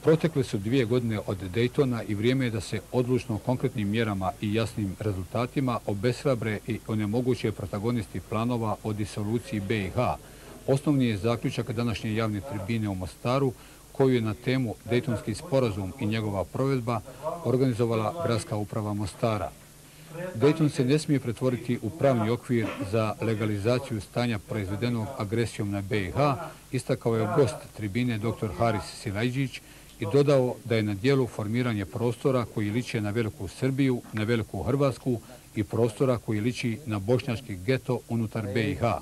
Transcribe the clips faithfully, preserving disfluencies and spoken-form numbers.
Protekle su dvije godine od Dejtona i vrijeme je da se odlučno konkretnim mjerama i jasnim rezultatima obeshrabre i onemoguće protagonisti planova o disoluciji be i ha. Osnovni je zaključak današnje javne tribine u Mostaru, koju je na temu Dejtonski sporazum i njegova provedba organizovala Gradska uprava Mostara. Dejton se ne smije pretvoriti u pravni okvir za legalizaciju stanja proizvedenog agresijom na be i ha, istakao je gost tribine doktor Haris Silajđić i dodao da je na dijelu formiranje prostora koji liče na Veliku Srbiju, na Veliku Hrvatsku i prostora koji liči na bošnjački geto unutar be i ha.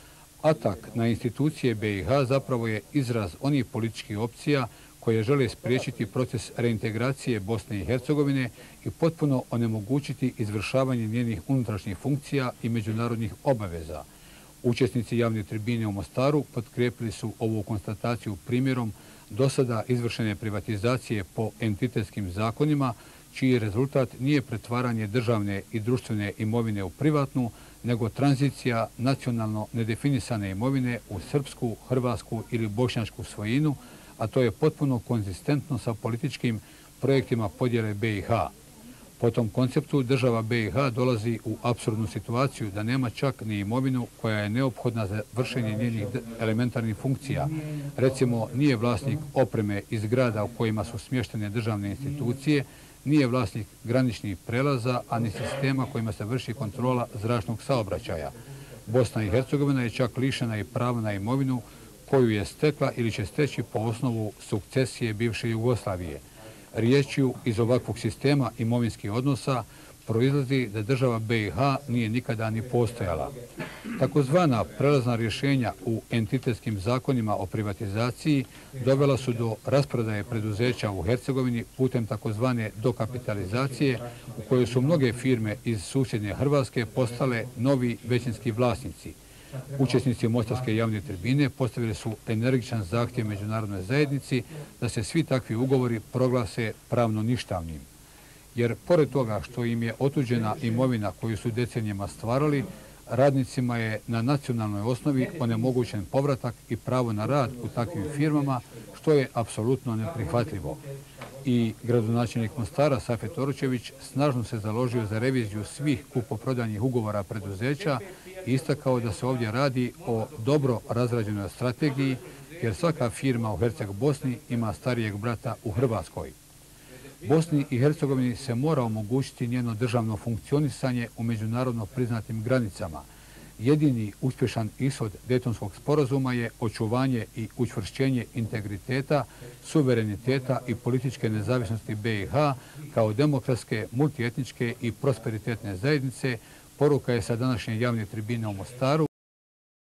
Atak na institucije be i ha zapravo je izraz onih političkih opcija koje žele spriječiti proces reintegracije Bosne i Hercegovine i potpuno onemogućiti izvršavanje njenih unutrašnjih funkcija i međunarodnih obaveza. Učesnici javne tribine u Mostaru potkrijepili su ovu konstataciju primjerom do sada izvršene privatizacije po entitetskim zakonima, čiji rezultat nije pretvaranje državne i društvene imovine u privatnu, nego tranzicija nacionalno nedefinisane imovine u srpsku, hrvatsku ili bošnjačku svojinu, a to je potpuno konzistentno sa političkim projektima podjele be i ha. Po tom konceptu država be i ha dolazi u apsurdnu situaciju da nema čak ni imovinu koja je neophodna za vršenje njenih elementarnih funkcija. Recimo, nije vlasnik opreme iz grada u kojima su smještene državne institucije, nije vlasnik graničnih prelaza, a ni sistema kojima se vrši kontrola zračnog saobraćaja. Bosna i Hercegovina je čak lišena i prava na imovinu koju je stekla ili će steći po osnovu sukcesije bivše Jugoslavije. Riječju iz ovakvog sistema imovinskih odnosa proizlazi da država be i ha nije nikada ni postojala. Takozvana prelazna rješenja u entitetskim zakonima o privatizaciji dovela su do rasprodaje preduzeća u Hercegovini putem takozvane dokapitalizacije u kojoj su mnoge firme iz susjedne Hrvatske postale novi većinski vlasnici. Učesnici Mostarske javne tribine postavili su energičan zahtjev međunarodnoj zajednici da se svi takvi ugovori proglase pravno ništavnim. Jer pored toga što im je otuđena imovina koju su decenijama stvarali, radnicima je na nacionalnoj osnovi onemogućen povratak i pravo na rad u takvim firmama, što je apsolutno neprihvatljivo. I gradonačelnik Mostara, Safet Oročević, snažno se založio za reviziju svih kupoprodajnih ugovora preduzeća i istakao da se ovdje radi o dobro razrađenoj strategiji, jer svaka firma u Herceg Bosni ima starijeg brata u Hrvatskoj. Bosni i Hercegovini se mora omogućiti njeno državno funkcionisanje u međunarodno priznatim granicama. Jedini uspješan ishod Dejtonskog sporazuma je očuvanje i učvršćenje integriteta, suvereniteta i političke nezavisnosti be i ha kao demokratske, multietničke i prosperitetne zajednice, poruka je sa današnje javne tribine u Mostaru.